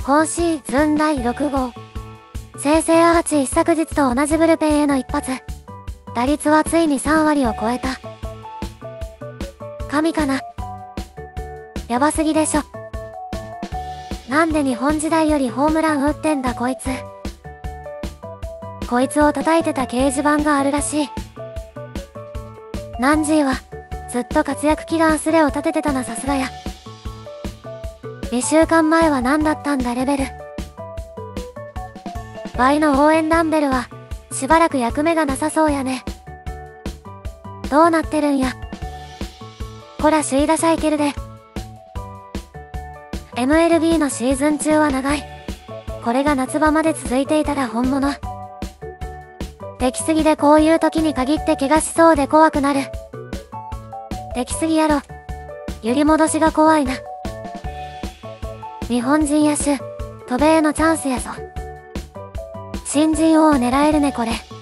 今シーズン第6号。生成アーチ一昨日と同じブルペンへの一発。打率はついに3割を超えた。神かな。やばすぎでしょ。なんで日本時代よりホームラン打ってんだこいつ。こいつを叩いてた掲示板があるらしい。ナンジーは、ずっと活躍祈願スレを立ててたなさすがや。2週間前は何だったんだレベル。倍の応援ダンベルは、しばらく役目がなさそうやね。どうなってるんや。こら首位打者いけるで。MLB のシーズン中は長い。これが夏場まで続いていたら本物。出来すぎでこういう時に限って怪我しそうで怖くなる。出来すぎやろ。揺り戻しが怖いな。日本人野手、渡米のチャンスやぞ。新人王を狙えるねこれ。